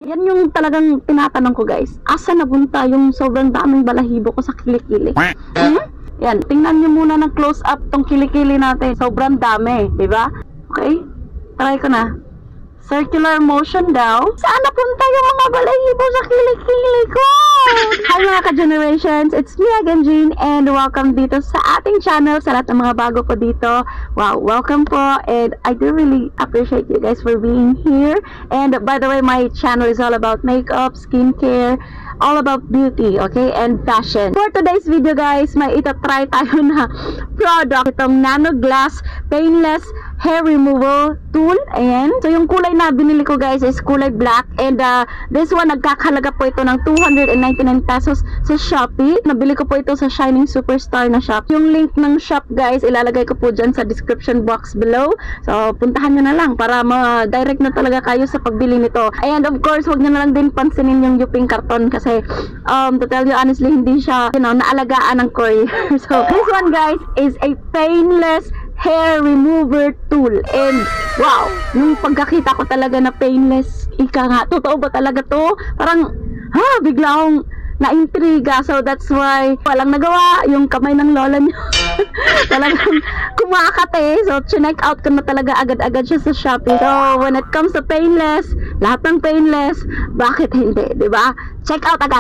Yan yung talagang tinatanong ko guys. Asa napunta yung sobrang daming balahibo ko sa kilikili? Yan, tingnan nyo muna ng close up tong kilikili natin. Sobrang dami, di ba? Okay, try ko na. Circular motion daw. Saan napunta yung mga balahibo sa kilikili ko? Hi mga ka-generations, it's me again, Jean, and welcome dito sa ating channel, sa lahat ng mga bago po dito. Wow, welcome po, and I do really appreciate you guys for being here. And by the way, my channel is all about makeup, skincare, all about beauty, okay, and fashion. For today's video guys, may itatry tayo na product, itong Nano Glass Painless Hair Removal Tool. Ayan, so yung kulay na binili ko guys is kulay black, and this one nagkakahalaga po ito ng 299 pesos sa Shopee. Nabili ko po ito sa Shining Superstar na shop. Yung link ng shop guys, ilalagay ko po dyan sa description box below, so puntahan nyo na lang para ma-direct na talaga kayo sa pagbili nito. And of course, huwag nyo na lang din pansinin yung Yuping karton kasi to tell you honestly, hindi siya, you know, naalagaan ng courier. So this one guys is a painless hair remover tool, and wow, nung pagkakita ko talaga na painless, ika nga, totoo ba talaga to? Parang bigla akong na-intriga. So that's why walang nagawa, yung kamay ng lola niyo talagang kumakate. So chinek out ko na talaga agad-agad siya sa Shopee. So when it comes to painless, lahat ng painless, bakit hindi, diba? Check out agad.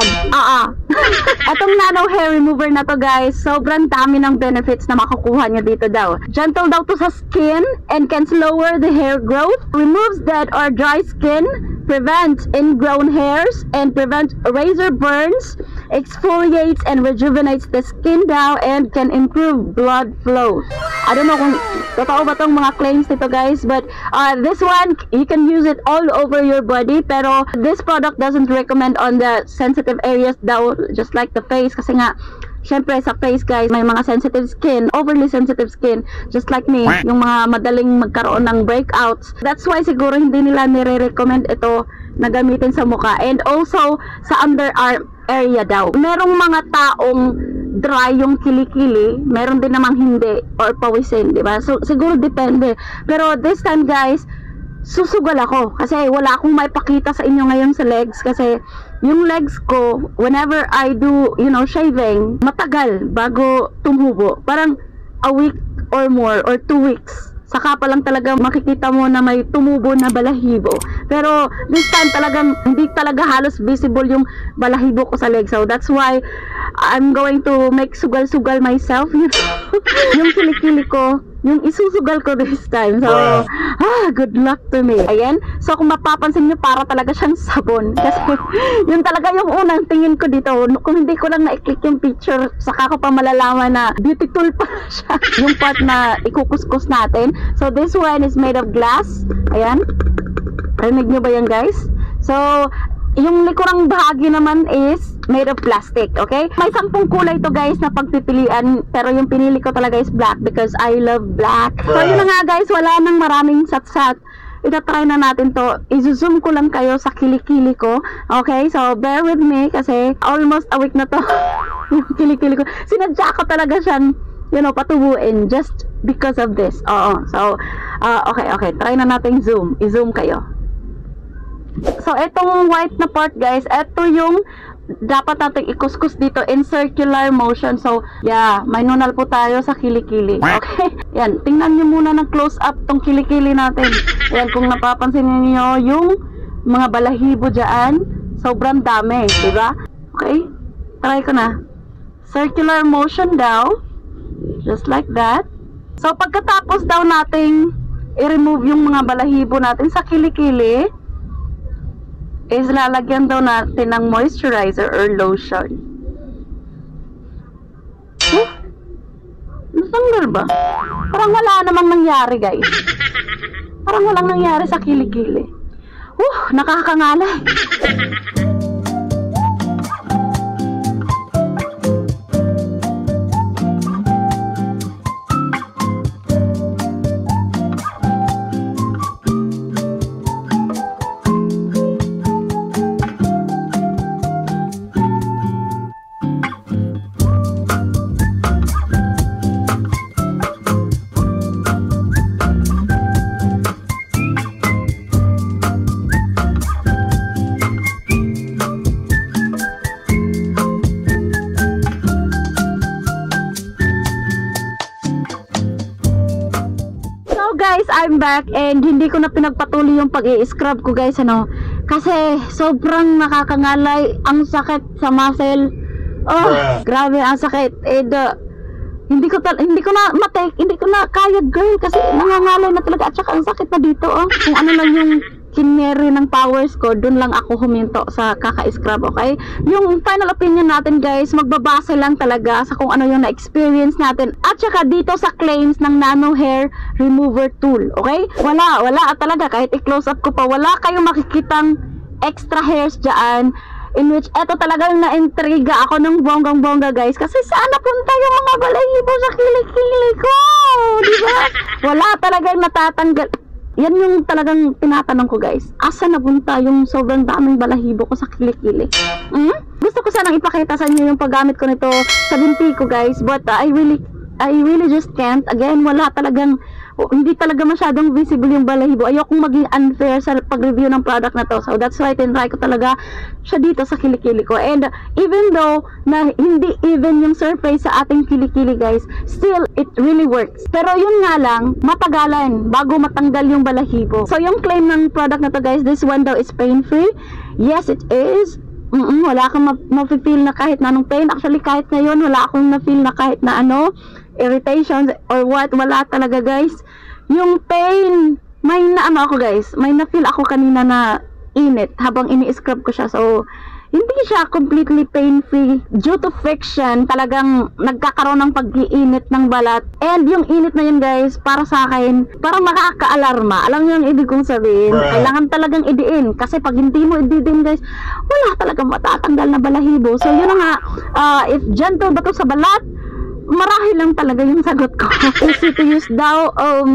Etong nano hair remover na to guys, sobrang dami ng benefits na makukuha nyo dito daw. Gentle daw to sa skin and can slower the hair growth, removes dead or dry skin, prevents ingrown hairs, and prevents razor burns, exfoliates and rejuvenates the skin daw, and can improve blood flow. I don't know kung totoo ba tong mga claims nito guys, but this one, you can use it all over your body, pero this product doesn't recommend on the sensitive areas daw, just like the face, kasi nga syempre sa face guys, may mga sensitive skin, overly sensitive skin, just like me, yung mga madaling magkaroon ng breakouts. That's why siguro hindi nila nire-recommend ito na gamitin sa mukha, and also sa underarm area daw. Merong mga taong dry yung kilikili, meron din namang hindi, or pawisin, diba? So siguro depende, pero this time guys, susugal ako kasi wala akong maipakita sa inyo ngayon sa legs, kasi yung legs ko, whenever I do, you know, shaving, matagal bago tumubo. Parang a week or more, or 2 weeks. Saka pa lang talaga makikita mo na may tumubo na balahibo. Pero this time talagang hindi talaga halos visible yung balahibo ko sa legs. So that's why I'm going to make sugal-sugal myself. Yung kilikili ko, yung isusugal ko this time. So good luck to me. Ayan, so kung mapapansin nyo, para talaga siyang sabon. Kasi yun talaga yung unang tingin ko dito. Kung hindi ko lang na-click yung picture, saka ko pa malalaman na beauty tool pa siya. Yung part na ikukuskus natin. So this one is made of glass. Ayan, rinig nyo ba yan guys? So yung likurang bahagi naman is made of plastic, okay? May 10 kulay to guys na pagpipilian, pero yung pinili ko talaga is black because I love black. So yun na nga guys, wala nang maraming sat-sat. Itatry na natin to. I-zoom ko lang kayo sa kilikili ko, okay? So bear with me kasi almost a week na to yung kilikili ko. Sinadya ko talaga siyang, you know, patubuin just because of this. So okay, try na natin zoom. I-zoom kayo. So itong white na part guys, ito yung dapat natin ikuskus dito in circular motion. So yeah, may nunal po tayo sa kilikili, okay? Yan, tingnan nyo muna ng close up tong kilikili natin. Yan, kung napapansin niyo yung mga balahibo dyan, sobrang dami, diba? Okay, try ko na. Circular motion daw, just like that. So pagkatapos daw nating i-remove yung mga balahibo natin sa kilikili, is lalagyan daw natin ng moisturizer or lotion. Natanggal ba? Parang wala namang nangyari guys. Parang walang nangyari sa kilikili. Nakakangalay. I'm back and hindi ko na pinagpatuloy yung pag-i-scrub ko guys, ano, kasi sobrang nakakangalay, ang sakit sa muscle. Oh, grabe ang sakit. And hindi ko na kaya girl, kasi nangangalay na talaga at saka ang sakit na dito. Oh, kung ano lang yung kineri ng powers ko, dun lang ako huminto sa kaka-scrub, okay? Yung final opinion natin guys, magbabase lang talaga sa kung ano yung na-experience natin at saka dito sa claims ng Nano Hair Remover Tool, okay? Wala talaga, kahit i-close up ko pa, wala kayong makikitang extra hairs dyan, in which eto talagang na-intriga ako ng bonggang-bongga guys, kasi saan napunta yung mga balahibo sa kilikili ko, diba? Wala talagang natatanggal. Yan yung talagang tinatanong ko guys, asa napunta yung sobrang daming balahibo ko sa kilikili? Gusto ko sanang ipakita sa inyo yung paggamit ko nito sa binti ko guys, but I really just can't. Again, wala talagang, hindi talaga masyadong visible yung balahibo. Ayokong maging unfair sa pag-review ng product na to, so that's why tinry ko talaga siya dito sa kilikili ko. And even though na hindi even yung surface sa ating kilikili guys, still it really works. Pero yun nga lang, matagalan bago matanggal yung balahibo. So yung claim ng product na to guys, this one daw is pain free. Yes, it is. Wala kang ma-feel na kahit na anong pain. Actually kahit ngayon wala akong na-feel na kahit na ano, irritations or what, wala talaga guys. Yung pain, may na ano ako guys, may na-feel ako kanina na init habang ini-scrub ko siya. So hindi siya completely pain-free due to friction. Talagang nagkakaroon ng pag-iinit ng balat. And yung init na yun guys, para sa akin, parang makaka-alarma. Alam niyo yung ibig kong sabihin? Kailangan talagang idiin. Kasi pag hindi mo idiin guys, wala talagang matatanggal na balahibo. So yun na nga, if gentle ba to sa balat, marahil lang talaga yung sagot ko. Easy to use daw,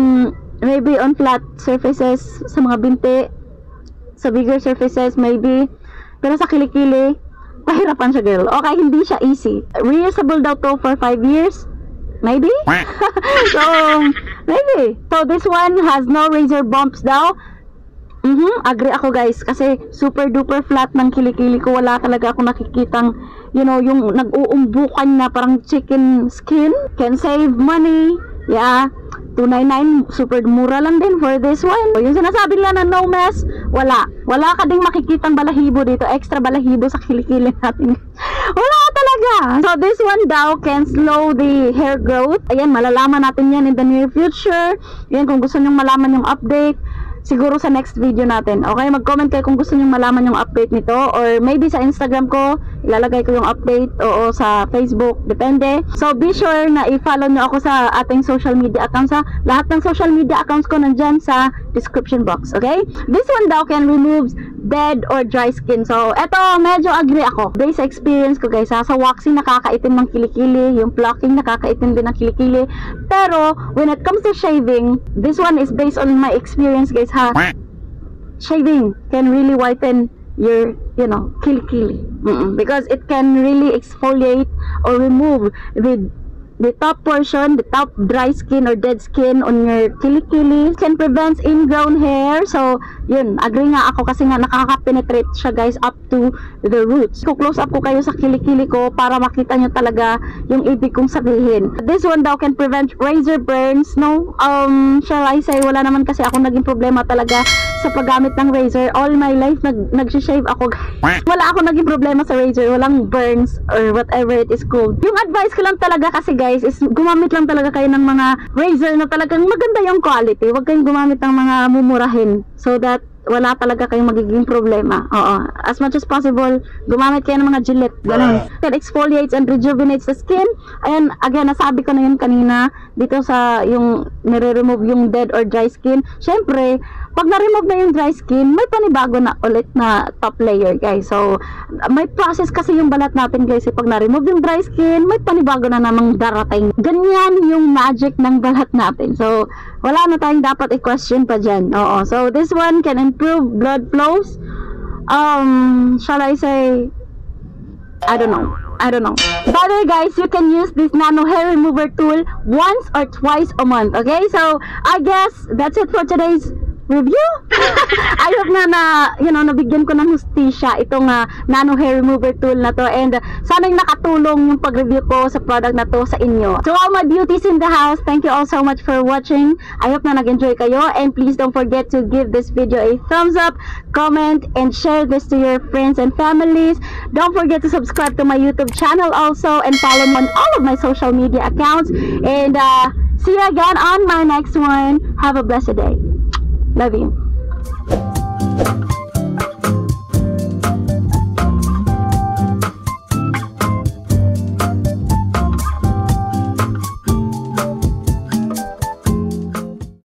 maybe on flat surfaces, sa mga binti, sa bigger surfaces maybe. Pero sa kilikili, pahirapan siya girl. Okay, hindi siya easy. Reusable daw to for 5 years. Maybe? So, maybe. So, this one has no razor bumps daw. Agree ako guys. Kasi super duper flat ng kilikili ko. Wala talaga ako nakikitang, you know, yung nag-uumbukan na parang chicken skin. Can save money. Yeah. $299, super mura lang din for this one. So, yung sinasabi nila na no mess, wala ka ding makikitang balahibo dito, extra balahibo sa kilikili natin. Wala talaga. So this one daw can slow the hair growth. Ayan, malalaman natin yan in the near future. Yan, kung gusto nyong malaman yung update, siguro sa next video natin. Okay, mag-comment kayo kung gusto niyo malaman yung update nito, or maybe sa Instagram ko ilalagay ko yung update, o sa Facebook, depende. So be sure na i-follow nyo ako sa ating social media accounts. Lahat ng social media accounts ko nandyan sa description box. Okay, this one daw can remove dead or dry skin. So eto, medyo agree ako based sa experience ko guys. Sa waxing nakakaitim ng kilikili, yung plucking nakakaitim din ng kilikili, pero when it comes to shaving, this one is based on my experience guys. Shaving can really whiten your, you know, kilikili, because it can really exfoliate or remove the top portion, the top dry skin or dead skin on your kilikili. Can prevent ingrown hair. So yun, agree nga ako kasi nga nakaka-penetrate siya guys up to the roots. Close up ko kayo sa kilikili ko para makita nyo talaga yung ibig kong sabihin. This one daw can prevent razor burns. No, shall I say, wala naman kasi ako naging problema talaga sa paggamit ng razor. All my life nag-shave ako guys. Wala ako naging problema sa razor, walang burns or whatever it is called. Yung advice ko lang talaga kasi guys is gumamit lang talaga kayo ng mga razor na talagang maganda yung quality. Huwag kayong gumamit ng mga mumurahin, so that wala talaga kayong magiging problema. Oo, as much as possible, gumamit kayo ng mga Gillette, ganun. It exfoliates and rejuvenates the skin. Ayan, again, nasabi ko na yun kanina dito sa yung nire-remove yung dead or dry skin. Syempre, pag na-remove na yung dry skin, may panibago na ulit na top layer guys. So may process kasi yung balat natin guys. Pag na-remove yung dry skin, may panibago na namang darating. Ganyan yung magic ng balat natin. So wala na tayong dapat i-question pa dyan. Oo. So this one can improve blood flows. Shall I say, I don't know. By the way guys, you can use this Nano Hair Remover Tool once or twice a month. Okay, so I guess that's it for today's review. I hope na nabigyan ko ng hustisya itong nano hair remover tool na to, and sana'y nakatulong yung pag-review ko sa product na to sa inyo. So all my beauties in the house, thank you all so much for watching. I hope na nag-enjoy kayo, and please don't forget to give this video a thumbs up, comment, and share this to your friends and families. Don't forget to subscribe to my YouTube channel also, and follow me on all of my social media accounts, and see you again on my next one. Have a blessed day. Love you.